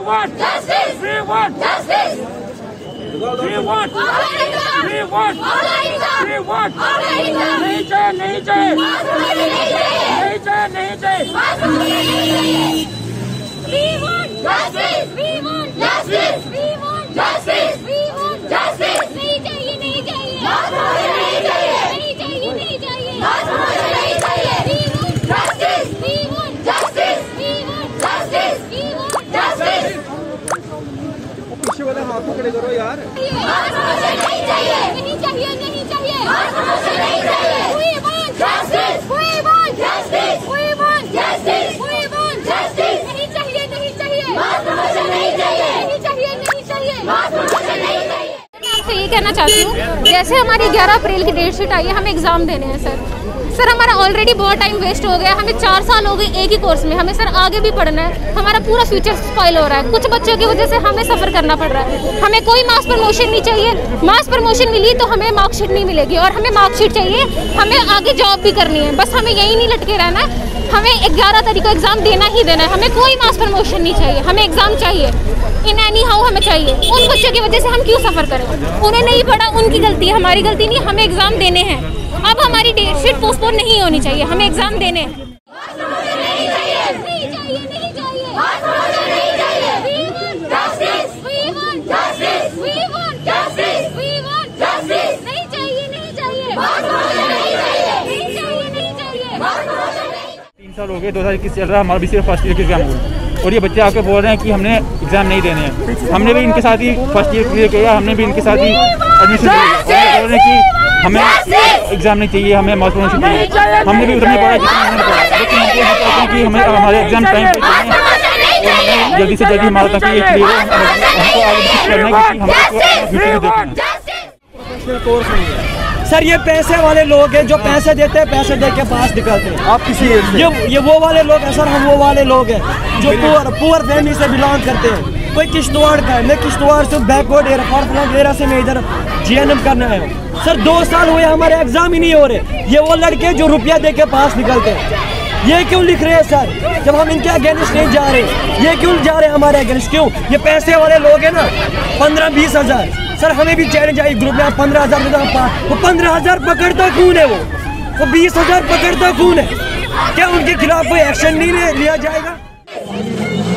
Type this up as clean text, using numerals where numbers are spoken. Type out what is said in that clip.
want justice. We want justice. We want. We want. We want. नहीं चाहिए, नहीं चाहिए, नहीं चाहिए, नहीं चाहिए। We want justice. We want justice. We want justice. We want justice. नहीं चाहिए, नहीं चाहिए, नहीं चाहिए, नहीं चाहिए, नहीं चाहिए, नहीं चाहिए। We want justice. We want justice. We want justice. We want justice. पीछे वाले हाथ पकड़े करो यार। नहीं चाहिए, नहीं चाहिए, नहीं चाहिए, नहीं चाहिए। We want justice. We want justice. We want justice. We want justice. नहीं चाहिए, नहीं चाहिए, नहीं चाहिए, नहीं चाहिए, नहीं चाहिए, नहीं चाहिए। मैं आपसे ये कहना चाहती हूँ, जैसे हमारी 11 अप्रैल की डेट शीट आई है, हमें एग्जाम देने हैं सर हमारा ऑलरेडी बहुत टाइम वेस्ट हो गया। हमें 4 साल हो गए एक ही कोर्स में, हमें सर आगे भी पढ़ना है। हमारा पूरा फ्यूचर स्पॉइल हो रहा है, कुछ बच्चों की वजह से हमें सफ़र करना पड़ रहा है। हमें कोई मास प्रमोशन नहीं चाहिए। मास प्रमोशन मिली तो हमें मार्कशीट नहीं मिलेगी, और हमें मार्कशीट चाहिए, हमें आगे जॉब भी करनी है। बस हमें यही नहीं लटके रहना है, हमें 11 तारीख को एग्ज़ाम देना ही देना है। हमें कोई मास प्रमोशन नहीं चाहिए, हमें एग्ज़ाम चाहिए इन एनी हाउ हमें चाहिए। उन बच्चों की वजह से हम क्यों सफ़र करें? उन्हें नहीं पढ़ा, उनकी गलती है, हमारी गलती नहीं। हमें एग्ज़ाम देने हैं, अब हमारी डेट शीट पोस्टपोन नहीं होनी चाहिए, हमें एग्ज़ाम देने हैं। साल हो गए, 2021 चल रहा है, हमारा भी सिर्फ फर्स्ट ईयर का एग्जाम हुआ और ये बच्चे आकर बोल रहे हैं कि हमने एग्जाम नहीं देने हैं। हमने भी इनके साथ ही फर्स्ट ईयर क्लियर किया, हमने भी इनके साथ ही एडमिशन लिया। बोल रहे हैं कि हमें एग्जाम नहीं चाहिए, हमें मास प्रमोशन चाहिए। हमने भी उतने पढ़ा जितना हमने पढ़ा, लेकिन हमको ये कहते हैं कि हमें हमारे एग्जाम टाइम पे चाहिए और हमें जल्दी से जल्दी हमारा तक ये क्लियर हो, हमको आगे कुछ करना है क्योंकि हमको फ्यूचर देखना है। कोर्स नहीं है सर, ये पैसे वाले लोग हैं जो पैसे देते हैं, पैसे दे के पास निकलते हैं। आप किसी ये वो वाले लोग हैं सर, हम वो वाले लोग हैं जो पुअर फैमिली से बिलोंग करते हैं। कोई किश्तवाड़ का है, मैं किश्तवाड़ से बैकवर्ड एरिया से मैं इधर GNM करना है सर। 2 साल हुए हमारे एग्जाम ही नहीं हो रहे। ये वो लड़के जो रुपया दे के पास निकलते हैं, ये क्यों लिख रहे हैं सर जब हम इनके अगेंस्ट नहीं जा रहे? ये क्यों जा रहे हैं हमारे अगेंस्ट? क्यों? ये पैसे वाले लोग हैं ना, 15-20 हज़ार सर, हमें भी चैलेंज आई ग्रुप में 15,000 वो 15,000 पकड़ता कौन है? वो 20,000 पकड़ता कौन है? क्या उनके खिलाफ कोई एक्शन नहीं लिया जाएगा?